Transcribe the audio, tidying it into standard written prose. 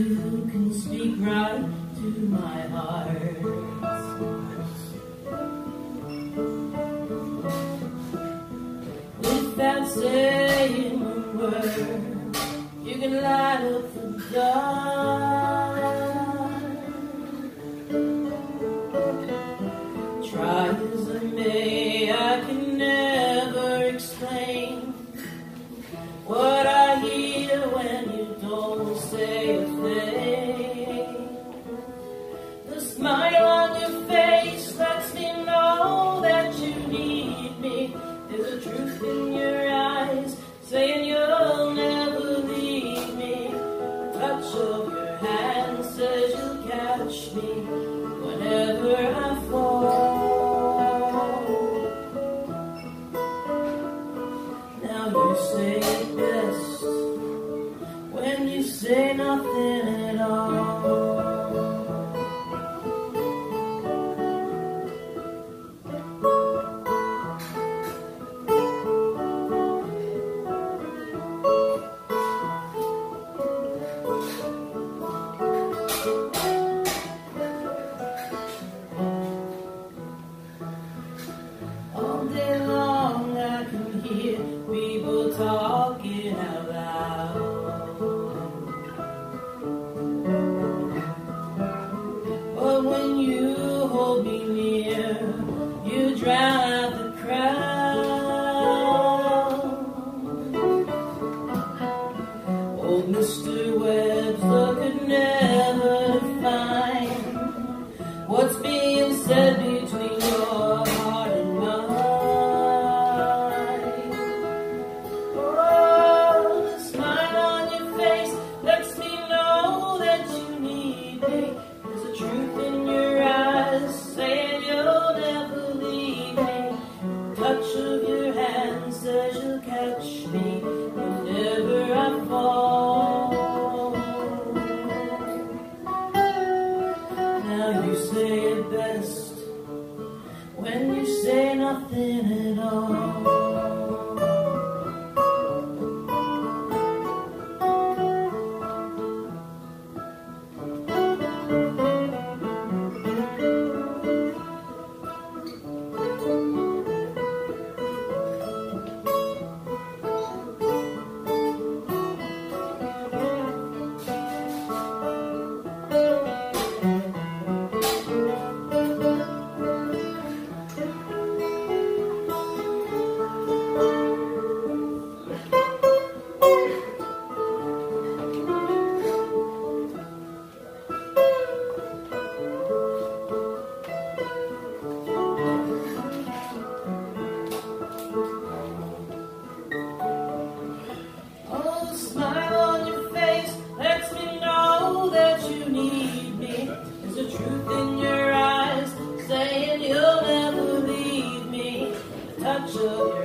you can speak right to my heart. Without saying a word, you can light up the dark. Try as I may, I can never explain what I hear when you don't say a thing. The smile on your face lets me know that you need me. There's a truth in your eyes saying you'll never leave me. The touch of your hand says you'll catch me whenever I fall. Now you say it best when you say nothing at all. All day long I can hear people talking out loud, but when you hold me near, you drown out the crowd. Old Mr. Webster could never find what's being said between your heart and mine. Oh, the smile on your face lets me know that you need me. There's a truth in your eyes saying you'll never leave me. The touch of your hand says you'll catch me whenever I fall. Now you say it best when you say nothing at all. Oh, the smile on your face lets me know that you need me. There's a truth in your eyes saying you'll never leave me. The touch of your